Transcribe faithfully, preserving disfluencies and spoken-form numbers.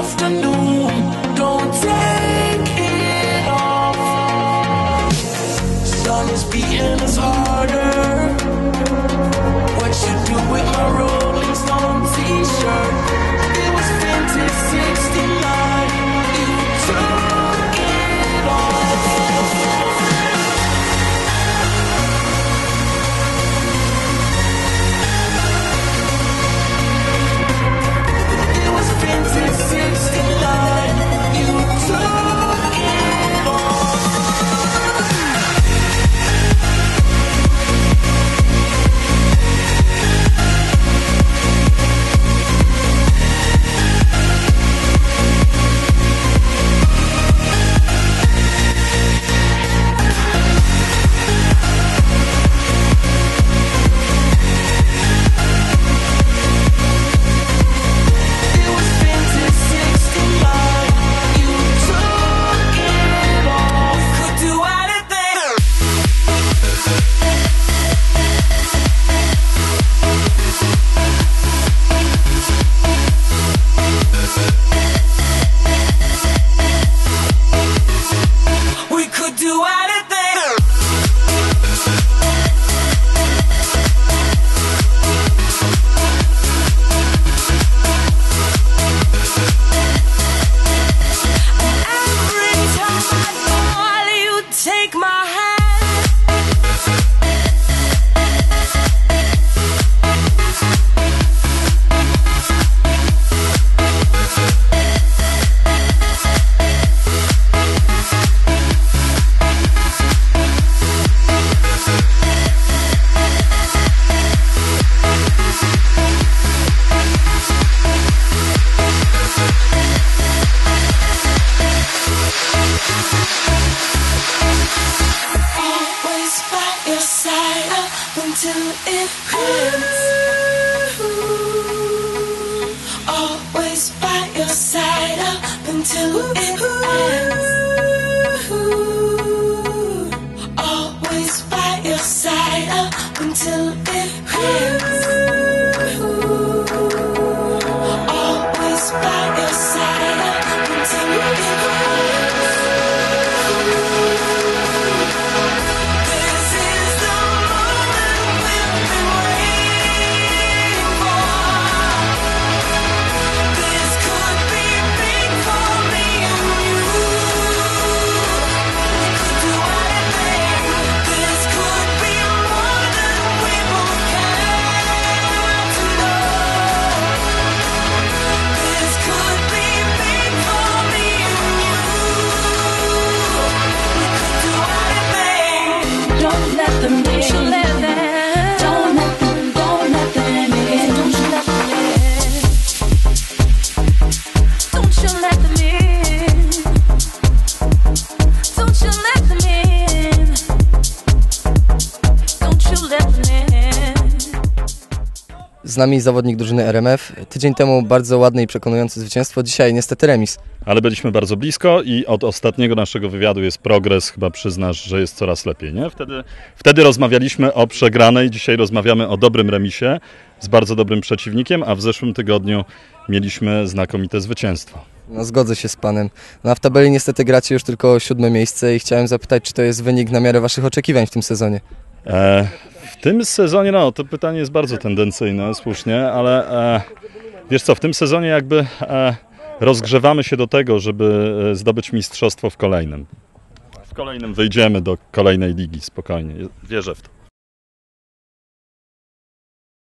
afternoon. Don't take it off. Sun is beating us harder. What you do with my Rolling Stone t-shirt? It was vintage sixty-nine. You took it off. It was vintage sixty-nine. You took it off. It was vintage sixty-nine. You took it off. Could do anything. We could do anything. Every time I fall, you take my hand. Always by your side up until it ends. Always by your side up until it ends. Always by your side up until it ends. Always by your side up until it ends. This is the moment we've been waiting for. This could be big for me and you. We could do anything. This could be more than we both care to know. This could be big for me and you. We could do anything. Don't let them in. Don't you let them. Don't let them. Don't let them in. Don't you let them in. Don't you let them in. Don't you let them in. Don't you let them in. Z nami zawodnik drużyny R M F. Tydzień temu bardzo ładne i przekonujące zwycięstwo, dzisiaj niestety remis. Ale byliśmy bardzo blisko i od ostatniego naszego wywiadu jest progres, chyba przyznasz, że jest coraz lepiej, nie? Wtedy, wtedy rozmawialiśmy o przegranej, dzisiaj rozmawiamy o dobrym remisie z bardzo dobrym przeciwnikiem, a w zeszłym tygodniu mieliśmy znakomite zwycięstwo. No, zgodzę się z panem. No, a w tabeli niestety gracie już tylko siódme miejsce i chciałem zapytać, czy to jest wynik na miarę waszych oczekiwań w tym sezonie? E, w tym sezonie, no to pytanie jest bardzo tendencyjne, słusznie, ale e, wiesz co, w tym sezonie jakby e, rozgrzewamy się do tego, żeby e, zdobyć mistrzostwo w kolejnym. W kolejnym wyjdziemy do kolejnej ligi, spokojnie, wierzę w to.